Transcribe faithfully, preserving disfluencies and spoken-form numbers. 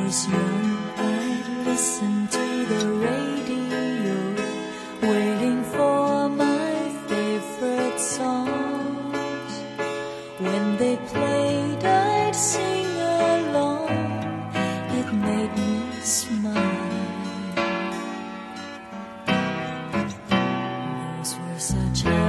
was young, I'd listen to the radio, waiting for my favorite songs. When they played, I'd sing along. It made me smile. Those were such